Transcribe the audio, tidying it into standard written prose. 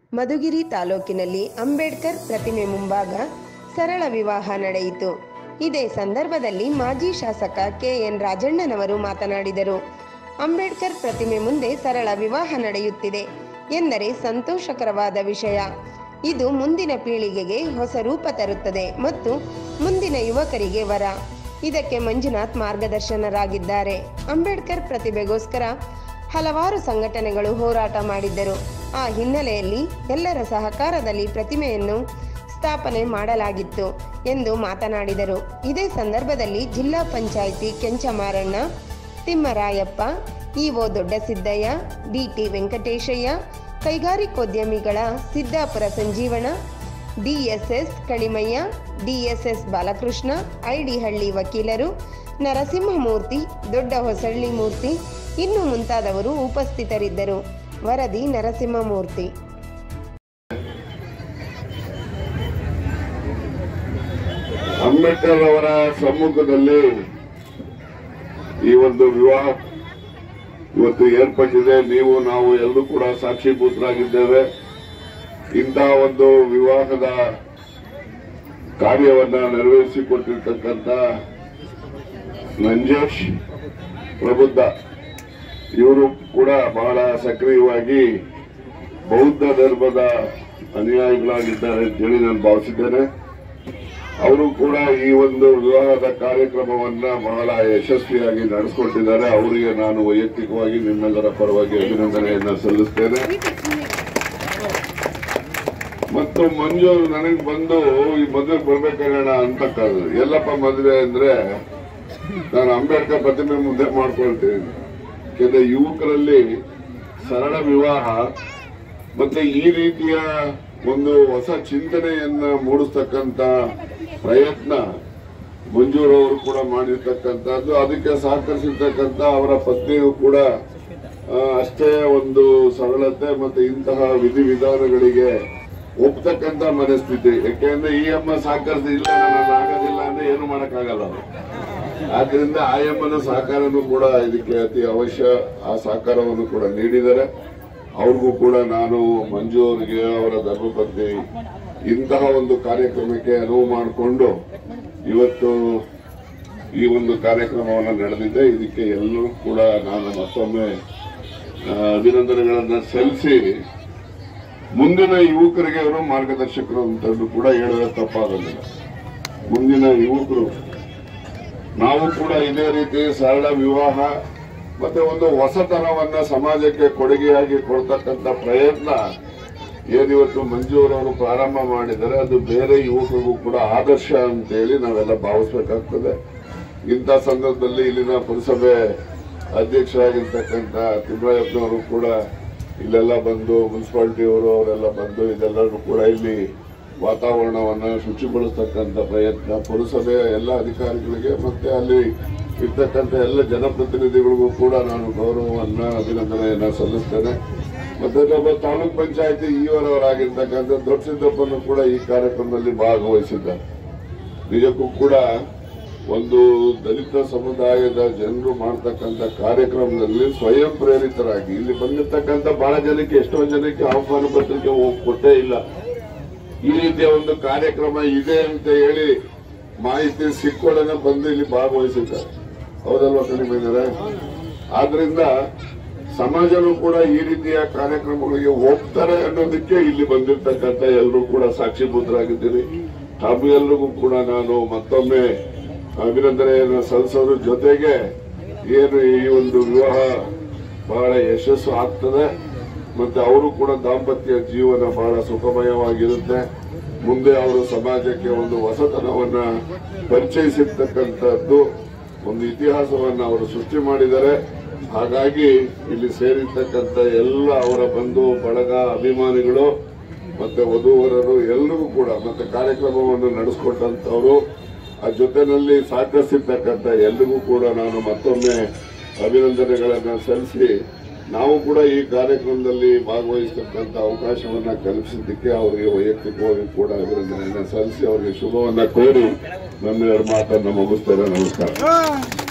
ಮಧುಗಿರಿ ತಾಲೂಕಿನಲ್ಲಿ ಅಂಬೇಡ್ಕರ್ ಪ್ರತಿಮೆ ಮುಂಭಾಗ ಸರಳ ವಿವಾಹ ನಡೆಯಿತು. ಇದೇ ಸಂದರ್ಭದಲ್ಲಿ ಮಾಜಿ ಶಾಸಕ ಕೆ.ಎನ್. ರಾಜಣ್ಣನವರು ಮಾತನಾಡಿದರು. ಅಂಬೇಡ್ಕರ್ ಪ್ರತಿಮೆ ಮುಂದೆ ಸರಳ ವಿವಾಹ ನಡೆಯುತ್ತಿದೆ ಎಂದರೆ ಸಂತೋಷಕರವಾದ ವಿಷಯ. ಇದು ಮುಂದಿನ ಪೀಳಿಗೆಗೆ ಹೊಸ ರೂಪ ತರುತ್ತದೆ ಮತ್ತು ಮುಂದಿನ ಯುವಕರಿಗೆ ವರ. ಇದಕ್ಕೆ ಮಂಜುನಾಥ್ ಮಾರ್ಗದರ್ಶನರಾಗಿದ್ದಾರೆ. ಅಂಬೇಡ್ಕರ್ ಪ್ರತಿಭೆಗೋಸ್ಕರ ಹಲವಾರು ಸಂಘಟನೆಗಳು ಹೋರಾಟ ಮಾಡಿದ್ದರು. ಆ ಹಿನ್ನೆಲೆಯಲ್ಲಿ ಎಲ್ಲರ ಸಹಕಾರದಲ್ಲಿ ಪ್ರತಿಮೆಯನ್ನು ಸ್ಥಾಪನೆ ಮಾಡಲಾಗಿತ್ತು ಎಂದು ಮಾತನಾಡಿದರು. ಇದೇ ಸಂದರ್ಭದಲ್ಲಿ ಜಿಲ್ಲಾ ಪಂಚಾಯಿತಿ ಕೆಂಚಮಾರಣ್ಣ, ತಿಮ್ಮರಾಯಪ್ಪ, ಇಒ ದೊಡ್ಡಸಿದ್ದಯ್ಯ, ಡಿಟಿ ವೆಂಕಟೇಶಯ್ಯ, ಕೈಗಾರಿಕೋದ್ಯಮಿಗಳ ಸಿದ್ದಾಪುರ ಸಂಜೀವಣ, ಡಿಎಸ್ಎಸ್ ಕಣಿಮಯ್ಯ, ಡಿಎಸ್ಎಸ್ ಬಾಲಕೃಷ್ಣ, ಐಡಿಹಳ್ಳಿ ವಕೀಲರು, ನರಸಿಂಹಮೂರ್ತಿ, ದೊಡ್ಡ ಹೊಸಳ್ಳಿ ಮೂರ್ತಿ ಇನ್ನು ಮುಂತಾದವರು ಉಪಸ್ಥಿತರಿದ್ದರು. ವರದಿ ನರಸಿಂಹಮೂರ್ತಿ. ಅಂಬೇಡ್ಕರ್ ಅವರ ಸಮ್ಮುಖದಲ್ಲಿ ಈ ಒಂದು ವಿವಾಹ ಇವತ್ತು ಏರ್ಪಟ್ಟಿದೆ. ನೀವು ನಾವು ಎಲ್ಲರೂ ಕೂಡ ಸಾಕ್ಷೀಭೂತರಾಗಿದ್ದೇವೆ. ಇಂತಹ ಒಂದು ವಿವಾಹದ ಕಾರ್ಯವನ್ನ ನೆರವೇರಿಸಿಕೊಟ್ಟಿರ್ತಕ್ಕಂಥ ನಂಜೇಶ್ ಪ್ರಬುದ್ಧ ಇವರು ಕೂಡ ಬಹಳ ಸಕ್ರಿಯವಾಗಿ ಬೌದ್ಧ ಧರ್ಮದ ಅನುಯಾಯಿಗಳಾಗಿದ್ದಾರೆ ಅಂತೇಳಿ ನಾನು ಭಾವಿಸಿದ್ದೇನೆ. ಅವರು ಕೂಡ ಈ ಒಂದು ವಿವಾಹದ ಕಾರ್ಯಕ್ರಮವನ್ನ ಬಹಳ ಯಶಸ್ವಿಯಾಗಿ ನಡೆಸಿಕೊಟ್ಟಿದ್ದಾರೆ. ಅವರಿಗೆ ನಾನು ವೈಯಕ್ತಿಕವಾಗಿ ನಿಮ್ಮೆಲ್ಲರ ಪರವಾಗಿ ಅಭಿನಂದನೆಯನ್ನ ಸಲ್ಲಿಸ್ತೇನೆ. ಮತ್ತು ಮಂಜು ನನಗೆ ಬಂದು ಈ ಮದುವೆಗೆ ಬರ್ಬೇಕಾಗೋಣ ಅಂತ ಕರೆದ್ರು. ಎಲ್ಲಪ್ಪ ಮದುವೆ ಅಂದ್ರೆ ನಾನು ಅಂಬೇಡ್ಕರ್ ಪ್ರತಿಮೆ ಮುಂದೆ ಮಾಡ್ಕೊಳ್ತೀನಿ. ಯಾಕಂದ್ರೆ ಯುವಕರಲ್ಲಿ ಸರಳ ವಿವಾಹ ಮತ್ತೆ ಈ ರೀತಿಯ ಒಂದು ಹೊಸ ಚಿಂತನೆಯನ್ನ ಮೂಡಿಸ್ತಕ್ಕಂತ ಪ್ರಯತ್ನ ಮಂಜೂರವರು ಕೂಡ ಮಾಡಿರ್ತಕ್ಕಂಥದ್ದು. ಅದಕ್ಕೆ ಸಹಕರಿಸಿರ್ತಕ್ಕಂಥ ಅವರ ಪತ್ನಿಯು ಕೂಡ ಅಷ್ಟೇ ಒಂದು ಸರಳತೆ ಮತ್ತೆ ಇಂತಹ ವಿಧಿವಿಧಾನಗಳಿಗೆ ಒಪ್ತಕ್ಕಂತ ಮನಸ್ಥಿತಿ. ಯಾಕೆಂದ್ರೆ ಈ ಅಮ್ಮ ಸಹಕರಿಸಿಲ್ಲ, ನಾನು ಆಗೋದಿಲ್ಲ ಅಂದ್ರೆ ಏನು ಮಾಡಕ್ಕಾಗಲ್ಲ. ಆದ್ರಿಂದ ಆ ಅಮ್ಮನ ಸಹಕಾರನೂ ಕೂಡ ಇದಕ್ಕೆ ಅತಿ ಅವಶ್ಯ. ಆ ಸಹಕಾರವನ್ನು ಕೂಡ ನೀಡಿದ್ದಾರೆ. ಅವ್ರಿಗೂ ಕೂಡ ನಾನು ಮಂಜು ಅವರಿಗೆ, ಅವರ ಧರ್ಮಪತ್ನಿ ಇಂತಹ ಒಂದು ಕಾರ್ಯಕ್ರಮಕ್ಕೆ ಅನುವು ಮಾಡಿಕೊಂಡು ಇವತ್ತು ಈ ಒಂದು ಕಾರ್ಯಕ್ರಮವನ್ನು ನಡೆದಿದೆ. ಇದಕ್ಕೆ ಎಲ್ಲರೂ ಕೂಡ ನಾನು ಮತ್ತೊಮ್ಮೆ ಅಭಿನಂದನೆಗಳನ್ನ ಸಲ್ಲಿಸಿ ಮುಂದಿನ ಯುವಕರಿಗೆ ಅವರು ಮಾರ್ಗದರ್ಶಕರು ಅಂತಂದು ಕೂಡ ಹೇಳಿದ್ರೆ ತಪ್ಪಾಗೋದಿಲ್ಲ. ಮುಂದಿನ ಯುವಕರು ನಾವು ಕೂಡ ಇದೇ ರೀತಿ ಸರಳ ವಿವಾಹ ಮತ್ತೆ ಒಂದು ಹೊಸತನವನ್ನ ಸಮಾಜಕ್ಕೆ ಕೊಡುಗೆಯಾಗಿ ಕೊಡ್ತಕ್ಕಂಥ ಪ್ರಯತ್ನ ಏನಿವತ್ತು ಮಂಜೂರವರು ಪ್ರಾರಂಭ ಮಾಡಿದರೆ ಅದು ಬೇರೆ ಯುವಕರಿಗೂ ಕೂಡ ಆದರ್ಶ ಅಂತೇಳಿ ನಾವೆಲ್ಲ ಭಾವಿಸಬೇಕಾಗ್ತದೆ. ಇಂಥ ಸಂದರ್ಭದಲ್ಲಿ ಇಲ್ಲಿನ ಪುರಸಭೆ ಅಧ್ಯಕ್ಷರಾಗಿರ್ತಕ್ಕಂಥ ತಿಮ್ಮರಾಯಪ್ಪನವರು ಕೂಡ ಇಲ್ಲೆಲ್ಲ ಬಂದು, ಮುನ್ಸಿಪಾಲಿಟಿಯವರು ಅವರೆಲ್ಲ ಬಂದು ಇದೆಲ್ಲರೂ ಕೂಡ ಇಲ್ಲಿ ವಾತಾವರಣವನ್ನು ಶುಚಿಗೊಳಿಸ್ತಕ್ಕಂಥ ಪ್ರಯತ್ನ ಪುರಸಭೆಯ ಎಲ್ಲ ಅಧಿಕಾರಿಗಳಿಗೆ ಮತ್ತೆ ಅಲ್ಲಿ ಇರ್ತಕ್ಕಂಥ ಎಲ್ಲ ಜನಪ್ರತಿನಿಧಿಗಳಿಗೂ ಕೂಡ ನಾನು ಗೌರವವನ್ನ ಅಭಿನಂದನೆಯನ್ನ ಸಲ್ಲಿಸ್ತೇನೆ. ಮತ್ತೆ ಒಬ್ಬ ತಾಲೂಕ್ ಪಂಚಾಯತಿ ಇವರವರಾಗಿರ್ತಕ್ಕಂಥ ದೊಡ್ಡ ಸಿದ್ದಪ್ಪನ್ನು ಕೂಡ ಈ ಕಾರ್ಯಕ್ರಮದಲ್ಲಿ ಭಾಗವಹಿಸಿದ್ದಾರೆ. ನಿಜಕ್ಕೂ ಕೂಡ ಒಂದು ದಲಿತ ಸಮುದಾಯದ ಜನರು ಮಾಡ್ತಕ್ಕಂಥ ಕಾರ್ಯಕ್ರಮದಲ್ಲಿ ಸ್ವಯಂ ಪ್ರೇರಿತರಾಗಿ ಇಲ್ಲಿ ಬಂದಿರ್ತಕ್ಕಂಥ ಬಹಳ ಜನಕ್ಕೆ, ಎಷ್ಟೊಂದು ಜನಕ್ಕೆ ಆಹ್ವಾನ ಪತ್ರಿಕೆ ಕೊಟ್ಟೇ ಇಲ್ಲ. ಈ ರೀತಿಯ ಒಂದು ಕಾರ್ಯಕ್ರಮ ಇದೆ ಅಂತ ಹೇಳಿ ಮಾಹಿತಿ ಸಿಕ್ಕೊಳ್ಳೋಣ ಬಂದು ಇಲ್ಲಿ ಭಾಗವಹಿಸಿದ್ದಾರೆ. ಹೌದಲ್ವಾ ಕಡಿಮೆ? ಆದ್ರಿಂದ ಸಮಾಜನೂ ಕೂಡ ಈ ರೀತಿಯ ಕಾರ್ಯಕ್ರಮಗಳಿಗೆ ಹೋಗ್ತಾರೆ ಅನ್ನೋದಕ್ಕೆ ಇಲ್ಲಿ ಬಂದಿರ್ತಕ್ಕಂಥ ಎಲ್ಲರೂ ಕೂಡ ಸಾಕ್ಷೀಭೂತರಾಗಿದ್ದೀರಿ. ತಮ್ಮೆಲ್ಲರಿಗೂ ಕೂಡ ನಾನು ಮತ್ತೊಮ್ಮೆ ಅಭಿನಂದನೆಯನ್ನು ಸಲ್ಲಿಸೋದ್ರ ಜೊತೆಗೆ ಏನು ಈ ಒಂದು ವಿವಾಹ ಬಹಳ ಯಶಸ್ಸು ಆಗ್ತದೆ ಮತ್ತೆ ಅವರು ಕೂಡ ದಾಂಪತ್ಯ ಜೀವನ ಬಹಳ ಸುಖಮಯವಾಗಿರುತ್ತೆ. ಮುಂದೆ ಅವರು ಸಮಾಜಕ್ಕೆ ಒಂದು ಹೊಸತನವನ್ನ ಪರಿಚಯಿಸಿರ್ತಕ್ಕಂಥದ್ದು ಒಂದು ಇತಿಹಾಸವನ್ನ ಅವರು ಸೃಷ್ಟಿ ಮಾಡಿದ್ದಾರೆ. ಹಾಗಾಗಿ ಇಲ್ಲಿ ಸೇರಿರ್ತಕ್ಕಂಥ ಎಲ್ಲ ಅವರ ಬಂಧು ಬಳಗ, ಅಭಿಮಾನಿಗಳು ಮತ್ತೆ ವಧುವರರು ಎಲ್ಲರಿಗೂ ಕೂಡ ಮತ್ತೆ ಕಾರ್ಯಕ್ರಮವನ್ನು ನಡೆಸಿಕೊಟ್ಟಂತವರು ಆ ಜೊತೆನಲ್ಲಿ ಸಹಕರಿಸಿರ್ತಕ್ಕಂಥ ಎಲ್ಲರಿಗೂ ಕೂಡ ನಾನು ಮತ್ತೊಮ್ಮೆ ಅಭಿನಂದನೆಗಳನ್ನು ಸಲ್ಲಿಸಿ ನಾವು ಕೂಡ ಈ ಕಾರ್ಯಕ್ರಮದಲ್ಲಿ ಭಾಗವಹಿಸತಕ್ಕಂಥ ಅವಕಾಶವನ್ನ ಕಲ್ಪಿಸಿದ್ದಕ್ಕೆ ಅವರಿಗೆ ವೈಯಕ್ತಿಕವಾಗಿ ಕೂಡ ಅಭಿನಂದನೆಯನ್ನು ಸಲ್ಲಿಸಿ ಅವರಿಗೆ ಶುಭವನ್ನ ಕೋರಿ ನನ್ನ ಮಾತನ್ನು ಮುಗಿಸ್ತೇನೆ. ನಮಸ್ಕಾರ.